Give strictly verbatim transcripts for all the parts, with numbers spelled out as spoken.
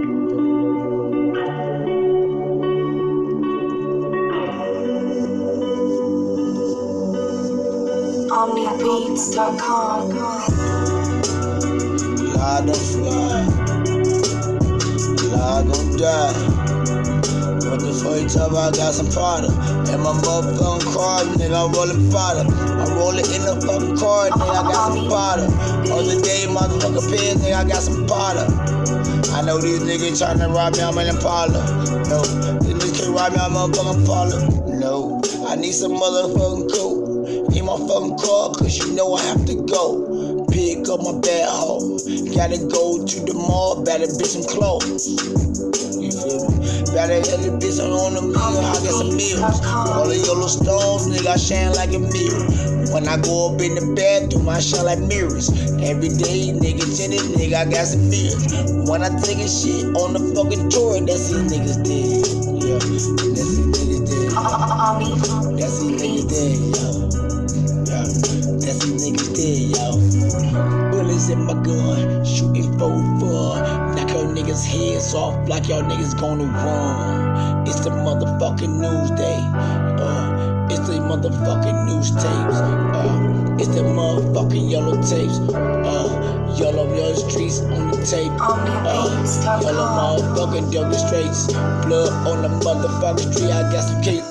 Omni Beats dot com. Lie don't fly, lie gon' die. What the fuck you talk about? I got some Prada in my motherfucking car, nigga. I'm rolling Prada. I'm rolling in the fucking car, nigga. I got some Prada. Other day, motherfucking pig, nigga. I got some Prada. I know these niggas tryna rob me, I'm in Impala. No, these niggas can't rob me, I'm motherfucking Impala. No, I need some motherfucking coat in my fucking car, cause you know I have to go. Pick up my bad hoe. Gotta go to the mall, better be some clothes. You feel me? Better get the bitch on the meal, I get some meals. All the yellow stones, nigga, I shine like a mirror. When I go up in the bathroom, I shine like mirrors. Every day, nigga, tinted, nigga, I got some mirrors. When I take a shit on the fucking tour, that's these niggas dead. Yeah, that's these niggas dead. That's these niggas dead, yo. Yeah, that's these niggas dead, yo. Bullets in my gun, shooting four four. Knock your niggas' heads off like y'all niggas gonna run. It's the motherfucking news day. Uh, it's the motherfucking news tapes. Uh, it's the motherfucking yellow tapes. Uh, yellow yellow streets on the tape. Uh, yellow motherfucking double straights. Blood on the motherfucking street. I got some cake.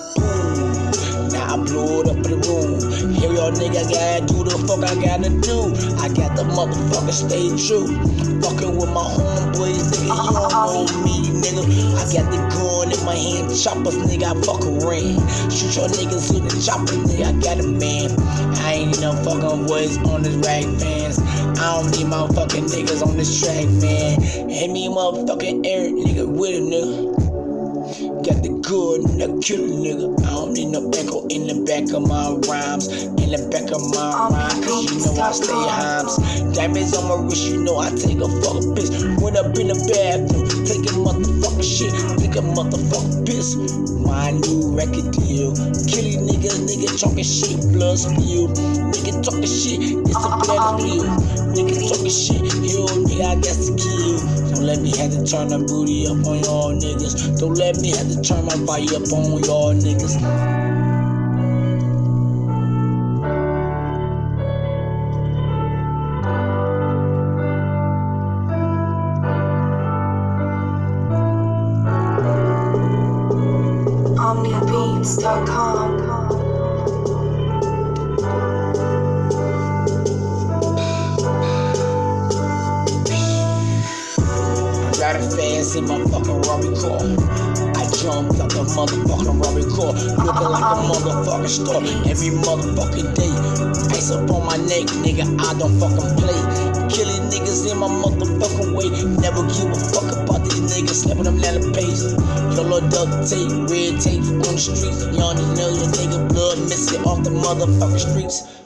I blew it up in the room. Here y'all nigga gotta do the fuck I gotta do. I got the motherfucker stay true. Fucking with my homeboys, nigga, you don't know me, nigga. I got the gun in my hand, choppers, nigga, I fuck around. Shoot your niggas in the chopper, nigga, I got a man. I ain't need no fucking voice on this rag fans. I don't need my fucking niggas on this track, man. Hit me motherfucking Eric, nigga, with him, nigga. Got the good, nigga, kill a nigga. I don't need no echo in the back of my rhymes. In the back of my rhyme, cause you know I stay himes. Diamonds on my wrist, you know I take a fucking piss. Went up in the bathroom, taking motherfucking shit. Take a motherfucking piss. My new record deal. Killing niggas, nigga talking shit, blood spill. Nigga talking shit, it's a blood deal. Nigga talking shit, yo, nigga, I got to kill. Don't let me have to turn the booty up on y'all niggas. Don't let me have to turn my body up on y'all niggas. Omni Beats dot com. Got a fast in my fucking Robbie car. I jumped out the motherfucking Robbie car, looking like a motherfucking star. Every motherfucking day, ice up on my neck, nigga, I don't fucking play. Killing niggas in my motherfucking way. Never give a fuck about these niggas, slapping them down the pace. Yellow duct tape, red tape on the streets. Young nigga, nigga, blood missing off the motherfucking streets.